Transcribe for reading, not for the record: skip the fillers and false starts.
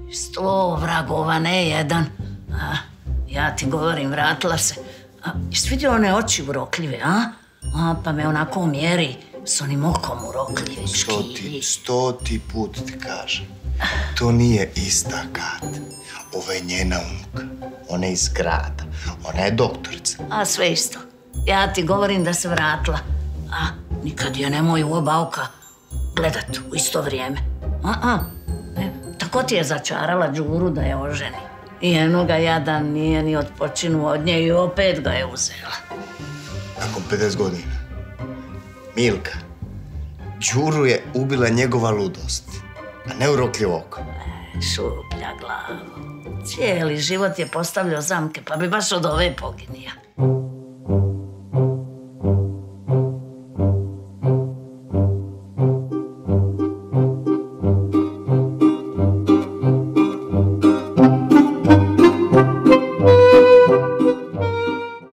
100 vragova, ne jedan. Ja ti govorim, vratila se. Jesi vidio one oči urokljive, pa me onako mjeri s onim okom urokljive. Stoti put ti kažem. To nije ista Kat. Ovo je njena unuka. Ona je iz grada. Ona je doktorica. Sve isto. Ja ti govorim da se vratila. Nikad je nemoj u oba oka gledat u isto vrijeme. Tako ti je začarala Đuru da je oženi. I jednoga jadan nije ni odpočinuo od nje i opet ga je uzela. Nakon 50 godina. Milka, Đuru je ubila njegova ludost, a ne urokljivo oko. Šuplja glavo. Cijeli život je postavljao zamke, pa bi baš od ove poginija.